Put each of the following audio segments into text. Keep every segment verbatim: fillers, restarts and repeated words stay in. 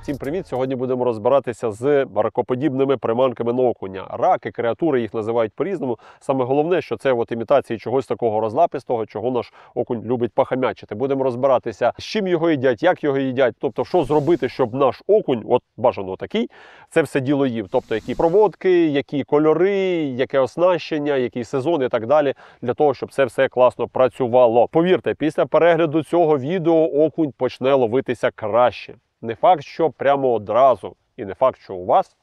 Всім привіт! Сьогодні будемо розбиратися з ракоподібними приманками на окуня. Раки, креатури, їх називають по-різному. Саме головне, що це от імітації чогось такого розлапистого, чого наш окунь любить пахамячити. Будемо розбиратися, з чим його їдять, як його їдять, тобто що зробити, щоб наш окунь, от бажано такий, це все діло їв. Тобто які проводки, які кольори, яке оснащення, який сезон і так далі, для того, щоб це все класно працювало. Повірте, після перегляду цього відео окунь почне ловитися краще. Не факт, що прямо одразу, і не факт, що у вас,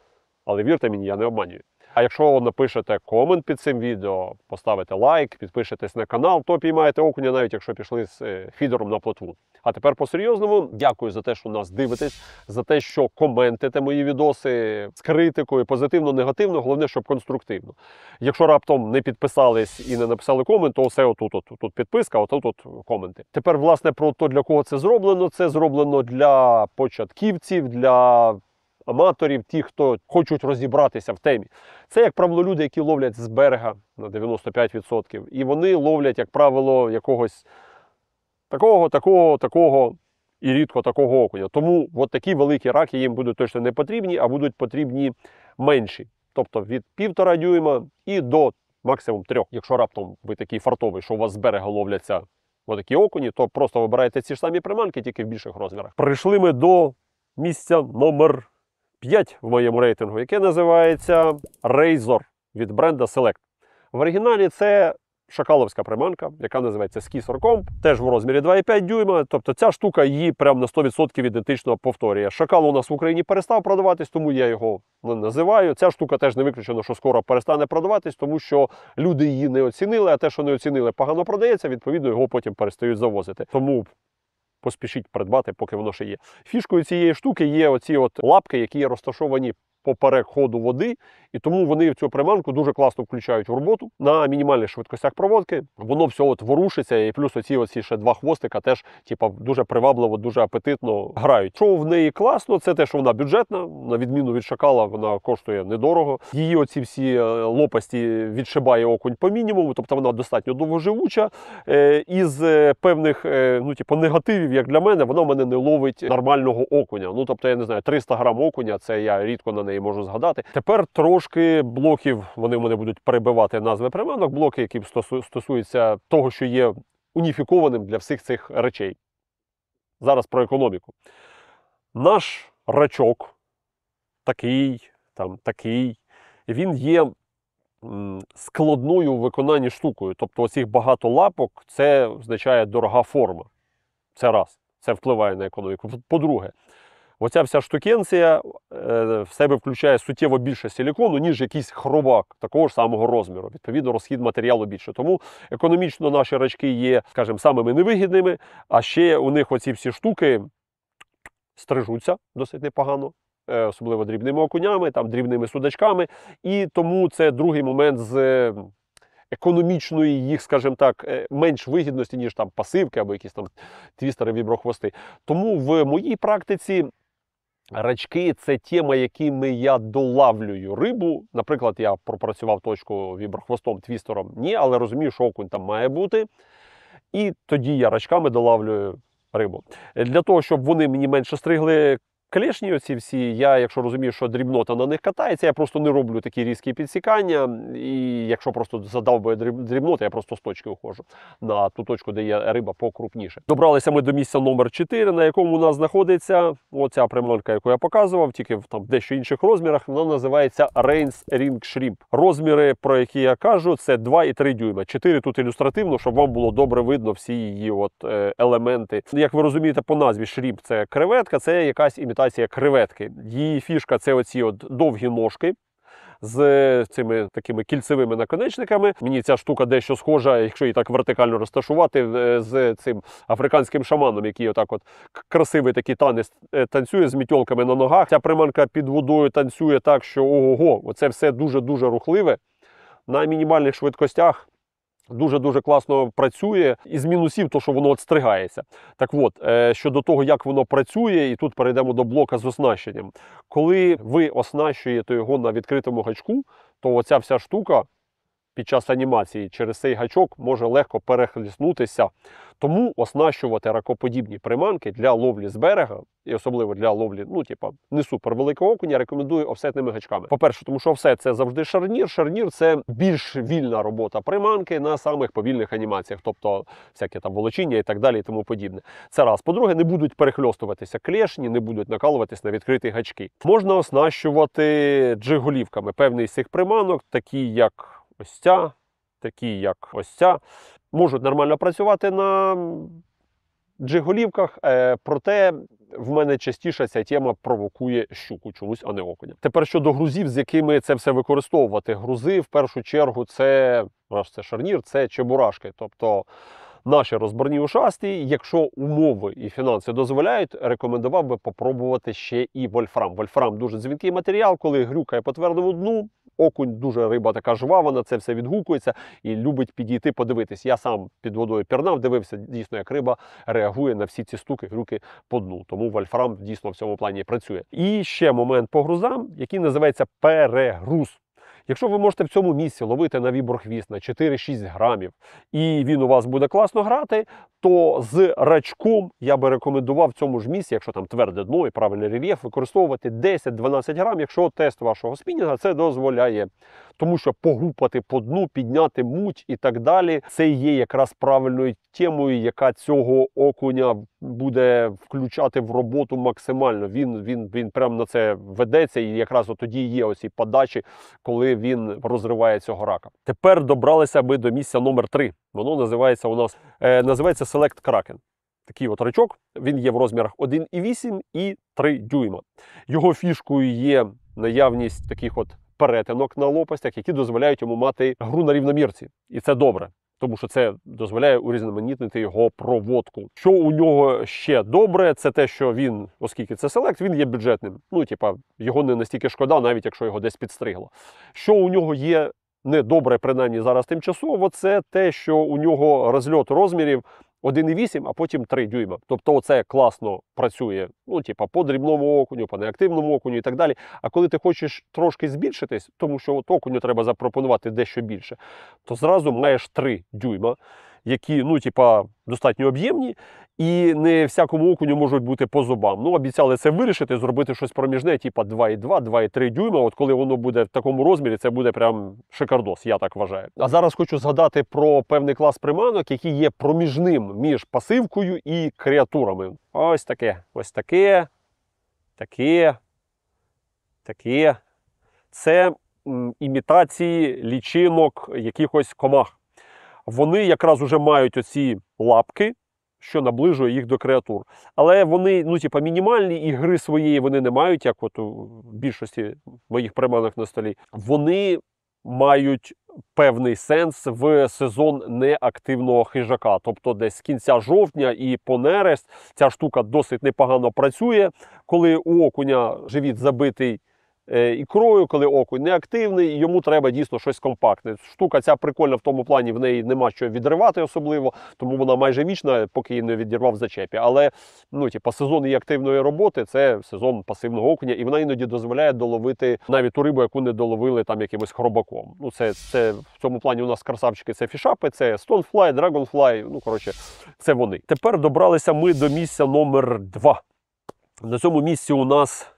але вірте мені, я не обманюю. А якщо ви напишете комент під цим відео, поставите лайк, підпишетесь на канал, то піймаєте окуня, навіть якщо пішли з фідером на плотву. А тепер по-серйозному, дякую за те, що нас дивитесь, за те, що коментите мої відоси з критикою, позитивно, негативно, головне, щоб конструктивно. Якщо раптом не підписались і не написали комент, то все отут, от, тут підписка, отут от коменти. Тепер, власне, про те, для кого це зроблено. Це зроблено для початківців, для аматорів, ті, хто хочуть розібратися в темі. Це, як правило, люди, які ловлять з берега на дев'яносто п'ять відсотків. І вони ловлять, як правило, якогось такого, такого, такого і рідко такого окуня. Тому от такі великі раки їм будуть точно не потрібні, а будуть потрібні менші. Тобто від півтора дюйма і до максимум трьох. Якщо раптом ви такий фартовий, що у вас з берега ловляться отакі окуні, то просто вибираєте ці ж самі приманки, тільки в більших розмірах. Прийшли ми до місця номер п'ять в моєму рейтингу, яке називається Razor від бренда Select. В оригіналі це шакаловська приманка, яка називається Skisser Comp, теж в розмірі два і п'ять дюйма. Тобто ця штука її прямо на сто відсотків ідентично повторює. Шакал у нас в Україні перестав продаватись, тому я його не називаю. Ця штука теж не виключено, що скоро перестане продаватись, тому що люди її не оцінили, а те, що не оцінили, погано продається, відповідно його потім перестають завозити. Тому поспішіть придбати, поки воно ще є. Фішкою цієї штуки є оці от лапки, які розташовані поперек ходу води, і тому вони в цю приманку дуже класно включають в роботу на мінімальних швидкостях проводки. Воно все от ворушиться, і плюс оці, оці ще два хвостика теж типу, дуже привабливо, дуже апетитно грають. Що в неї класно, це те, що вона бюджетна, на відміну від шакала, вона коштує недорого. Її оці всі лопасті відшибає окунь по мінімуму, тобто вона достатньо довгоживуча. Із певних ну, типу, негативів, як для мене, вона в мене не ловить нормального окуня. Ну, тобто, я не знаю, триста грам окуня, це я рідко на неї можу згадати. Тепер трошки блоків, вони в мене будуть перебивати назви приманок, блоки, які стосуються того, що є уніфікованим для всіх цих речей. Зараз про економіку. Наш рачок, такий, там, такий, він є м, складною у виконанні штукою. Тобто оцих багато лапок, це означає дорога форма. Це раз. Це впливає на економіку. По-друге, оця вся штукенція е, в себе включає суттєво більше силікону, ніж якийсь хробак такого ж самого розміру. Відповідно, розхід матеріалу більше. Тому економічно наші рачки є, скажімо, самими невигідними, а ще у них оці всі штуки стрижуться досить непогано, е, особливо дрібними окунями, там, дрібними судачками. І тому це другий момент з економічної їх, скажімо так, менш вигідності, ніж там пасивки або якісь там твістери, віброхвости. Тому в моїй практиці рачки – це тема, якими я долавлюю рибу. Наприклад, я пропрацював точку віброхвостом, твістером. Ні, але розумію, що окунь там має бути. І тоді я рачками долавлюю рибу. Для того, щоб вони мені менше стригли клешні оці всі, я, якщо розумію, що дрібнота на них катається, я просто не роблю такі різкі підсікання. І якщо просто задав би дрібноти, я просто з точки уходжу на ту точку, де є риба покрупніше. Добралися ми до місця номер чотири, на якому у нас знаходиться оця приманка, яку я показував, тільки в там дещо інших розмірах. Вона називається Rains Ring Shrimp. Розміри, про які я кажу, це два і три дюйма. чотири тут ілюстративно, щоб вам було добре видно всі її от, е, елементи. Як ви розумієте, по назві шрімп – це креветка, це якась імітація креветки. Її фішка – це оці от довгі ножки з цими такими кільцевими наконечниками. Мені ця штука дещо схожа, якщо її так вертикально розташувати, з цим африканським шаманом, який отак от красивий такий танець танцює з мітьолками на ногах. Ця приманка під водою танцює так, що ого-го, оце все дуже-дуже рухливе. На мінімальних швидкостях дуже-дуже класно працює. Із мінусів, то що воно отстригається. Так от, щодо того, як воно працює, і тут перейдемо до блока з оснащенням. Коли ви оснащуєте його на відкритому гачку, то оця вся штука під час анімації через цей гачок може легко перехліснутися. Тому оснащувати ракоподібні приманки для ловлі з берега, і особливо для ловлі, ну, типа, не супер великого окуня, рекомендую офсетними гачками. По-перше, тому що офсет – це завжди шарнір. Шарнір – це більш вільна робота приманки на самих повільних анімаціях, тобто всяке там волочіння і так далі і тому подібне. Це раз. По-друге, не будуть перехльостуватися клешні, не будуть накалуватись на відкриті гачки. Можна оснащувати джиголівками певний з цих приманок, такі як ось ця, такі як ось ця. Можуть нормально працювати на джиголівках, е, проте в мене частіше ця тема провокує щуку чомусь, а не окуня. Тепер щодо грузів, з якими це все використовувати. Грузи, в першу чергу, це, раз це шарнір, це чебурашки. Тобто наші розборні ушасті, якщо умови і фінанси дозволяють, рекомендував би попробувати ще і вольфрам. Вольфрам дуже дзвінкий матеріал, коли грюкає по твердому дну, окунь, дуже риба така жвава, на це все відгукується і любить підійти подивитись. Я сам під водою пірнав, дивився дійсно, як риба реагує на всі ці стуки, грюки по дну. Тому вольфрам дійсно в цьому плані працює. І ще момент по грузам, який називається перегруз. Якщо ви можете в цьому місці ловити на віброхвіст на чотири-шість грамів, і він у вас буде класно грати, то з рачком я би рекомендував в цьому ж місці, якщо там тверде дно і правильний рельєф, використовувати десять-дванадцять грам, якщо тест вашого спінінга це дозволяє. Тому що погупати по дну, підняти муть і так далі, це є якраз правильною темою, яка цього окуня буде включати в роботу максимально. Він, він, він прямо на це ведеться, і якраз от тоді є оці подачі, коли він розриває цього рака. Тепер добралися ми до місця номер три. Воно називається у нас, е, називається Select Kraken. Такий от рачок, він є в розмірах один і вісім і три дюйма. Його фішкою є наявність таких от перетинок на лопастях, які дозволяють йому мати гру на рівномірці. І це добре, тому що це дозволяє урізноманітнити його проводку. Що у нього ще добре, це те, що він, оскільки це селект, він є бюджетним. Ну, типа, його не настільки шкода, навіть якщо його десь підстригло. Що у нього є недобре, принаймні зараз тимчасово, це те, що у нього розльот розмірів один і вісім, а потім три дюйма. Тобто оце класно працює, ну, типа, по дрібному окуню, по неактивному окуню і так далі. А коли ти хочеш трошки збільшитись, тому що от окуню треба запропонувати дещо більше, то зразу маєш три дюйма, які, ну, типа, достатньо об'ємні, і не всякому окуню можуть бути по зубам. Ну, обіцяли це вирішити, зробити щось проміжне, типа два і два, два і три дюйма. От коли воно буде в такому розмірі, це буде прям шикардос, я так вважаю. А зараз хочу згадати про певний клас приманок, який є проміжним між пасивкою і креатурами. Ось таке, ось таке, таке, таке. Це м, імітації лічинок якихось комах. Вони якраз уже мають оці лапки, що наближує їх до креатур. Але вони, ну, типа, мінімальні, і гри своєї вони не мають, як от у більшості моїх приманок на столі. Вони мають певний сенс в сезон неактивного хижака. Тобто десь з кінця жовтня і по нерест ця штука досить непогано працює. Коли у окуня живіт забитий ікрою, коли окунь неактивний, йому треба дійсно щось компактне. Штука ця прикольна в тому плані, в неї нема що відривати особливо, тому вона майже вічна, поки її не відірвав в зачепі. Але, ну, типу, сезон її активної роботи – це сезон пасивного окуня, і вона іноді дозволяє доловити навіть ту рибу, яку не доловили там якимось хробаком. Ну, це, це в цьому плані у нас красавчики – це фішапи, це Stonefly, Dragonfly, ну, коротше, це вони. Тепер добралися ми до місця номер два. На цьому місці у нас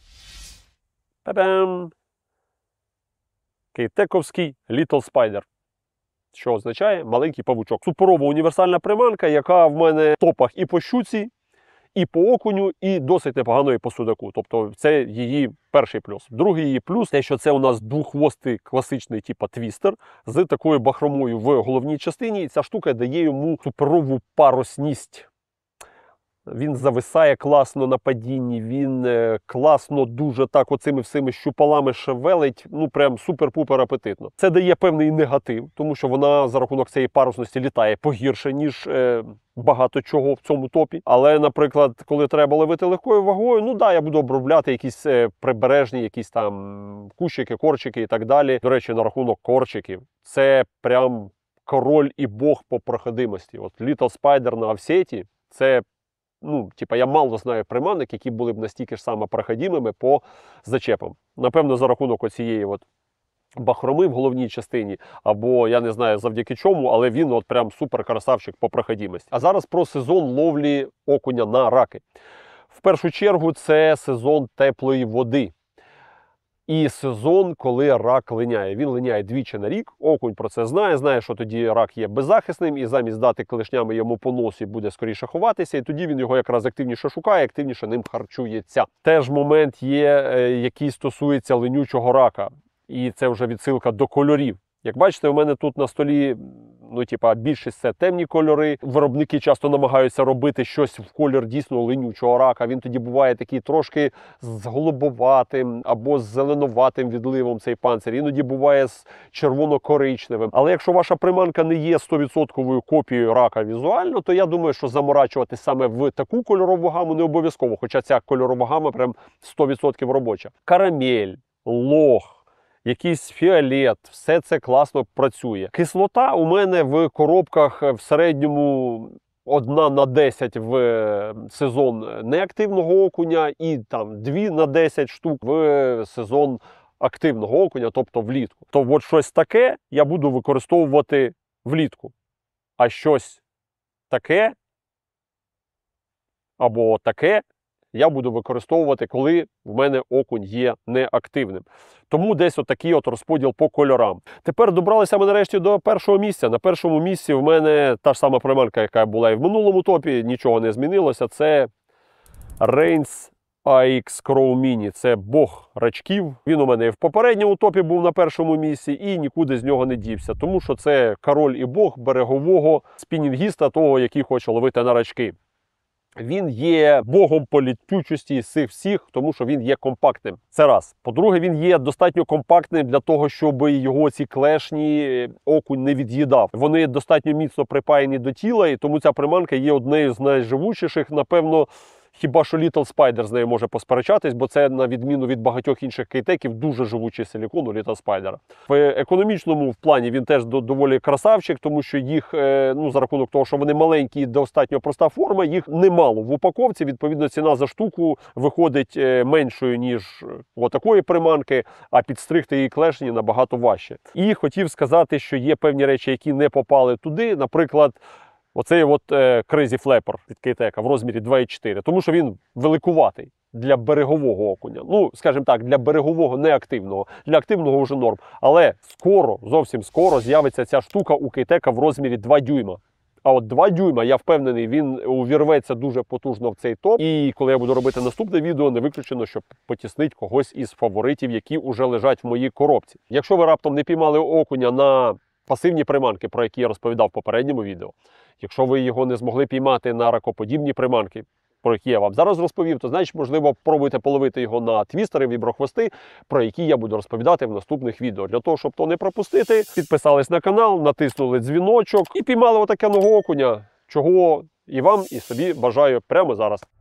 Та-дам! Кейтековський Little Spider. Що означає маленький павучок. Суперова універсальна приманка, яка в мене в топах і по щуці, і по окуню, і досить непогано і по судаку. Тобто це її перший плюс. Другий її плюс – те, що це у нас двоххвостий класичний типа твістер з такою бахромою в головній частині. І ця штука дає йому суперову парусність. Він зависає класно на падінні, він е, класно дуже так оцими всіми щупалами шевелить, ну прям супер-пупер апетитно. Це дає певний негатив, тому що вона за рахунок цієї парусності літає погірше, ніж е, багато чого в цьому топі. Але, наприклад, коли треба ловити легкою вагою, ну да, я буду обробляти якісь е, прибережні, якісь там кущики, корчики і так далі. До речі, на рахунок корчиків, це прям король і бог по проходимості. От Little Spider на офсеті – це, ну, типа, я мало знаю приманок, які були б настільки ж саме проходимими по зачепам. Напевно, за рахунок оцієї от бахроми в головній частині, або я не знаю завдяки чому, але він от прям супер красавчик по проходимості. А зараз про сезон ловлі окуня на раки. В першу чергу це сезон теплої води. І сезон, коли рак линяє. Він линяє двічі на рік, окунь про це знає, знає, що тоді рак є беззахисним, і замість дати клешнями йому по носі буде скоріше ховатися, і тоді він його якраз активніше шукає, активніше ним харчується. Теж момент є, який стосується ленючого рака, і це вже відсилка до кольорів. Як бачите, у мене тут на столі, ну, типа, більшість це темні кольори. Виробники часто намагаються робити щось в колір дійсно ленючого рака. Він тоді буває такий трошки з голубоватим або з зеленуватим відливом цей панцир. Іноді буває з червоно-коричневим. Але якщо ваша приманка не є сто відсотків копією рака візуально, то я думаю, що заморачувати саме в таку кольорову гаму не обов'язково. Хоча ця кольорова гама прям сто відсотків робоча. Карамель, лох, якийсь фіолет, все це класно працює. Кислота у мене в коробках в середньому одна на десять в сезон неактивного окуня і там дві на десять штук в сезон активного окуня, тобто влітку. То от щось таке я буду використовувати влітку. А щось таке або таке я буду використовувати, коли в мене окунь є неактивним. Тому десь отакий от розподіл по кольорам. Тепер добралися ми нарешті до першого місця. На першому місці в мене та ж сама приманка, яка була і в минулому топі, нічого не змінилося. Це Reigns ей ікс Crow Mini. Це бог рачків. Він у мене і в попередньому топі був на першому місці і нікуди з нього не дівся. Тому що це король і бог берегового спінінгіста, того, який хоче ловити на рачки. Він є богом по літючості з цих всіх, тому що він є компактним. Це раз. По-друге, він є достатньо компактним для того, щоб його ці клешні окунь не від'їдав. Вони достатньо міцно припаяні до тіла, і тому ця приманка є однією з найживучіших, напевно, хіба що Little Spider з нею може посперечатись, бо це, на відміну від багатьох інших кейтеків, дуже живучий силікон у Little Spider. В економічному в плані він теж доволі красавчик, тому що їх, ну, за рахунок того, що вони маленькі і достатньо проста форма, їх немало в упаковці. Відповідно, ціна за штуку виходить меншою, ніж отакої приманки, а підстригти її клешні набагато важче. І хотів сказати, що є певні речі, які не попали туди, наприклад, оцей от е, Crazy Flapper від Кейтека в розмірі два і чотири, тому що він великуватий для берегового окуня. Ну, скажімо так, для берегового неактивного. Для активного вже норм. Але скоро, зовсім скоро з'явиться ця штука у Кейтека в розмірі два дюйма. А от два дюйма, я впевнений, він увірветься дуже потужно в цей топ. І коли я буду робити наступне відео, не виключено, що потіснить когось із фаворитів, які вже лежать в моїй коробці. Якщо ви раптом не піймали окуня на пасивні приманки, про які я розповідав в попередньому відео, якщо ви його не змогли піймати на ракоподібні приманки, про які я вам зараз розповів, то, значить, можливо, пробуйте половити його на твістери, віброхвости, про які я буду розповідати в наступних відео. Для того, щоб то не пропустити, підписались на канал, натиснули дзвіночок і піймали отакеного окуня, чого і вам, і собі бажаю прямо зараз.